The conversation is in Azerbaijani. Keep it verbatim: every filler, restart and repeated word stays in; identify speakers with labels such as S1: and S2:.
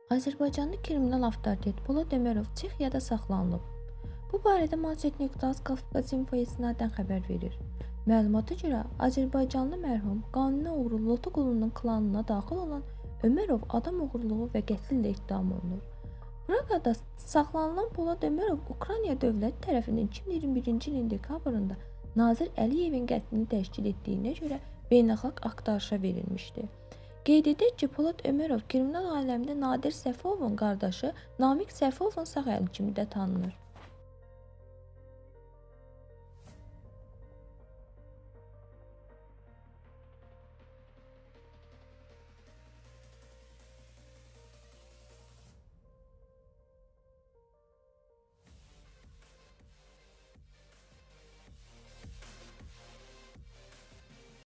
S1: Azərbaycanlı kriminal avtoritet Polad Ömərov Çexiyada saxlanılıb. Bu barədə Manşet nöqtə az Kafka Sinfoya istinadən xəbər verir. Məlumata görə Azərbaycanlı mərhum qanuni oğru Loto qulunun klanına daxil olan Ömərov adam oğurluğu və qətllə ittiham olunur. Praqada saxlanılan Polad Ömərov Ukrayna dövləti tərəfindən iki min iyirmi birinci ilin dekabrında Nazir Əliyevin qətlini təşkil etdiyinə görə beynəlxalq axtarışa verilmişdi. Qeyd edək ki, Polad Ömərov kriminal aləmdə Nadir Səfovun qardaşı Namiq Səfovun sağ əli kimi də tanınır.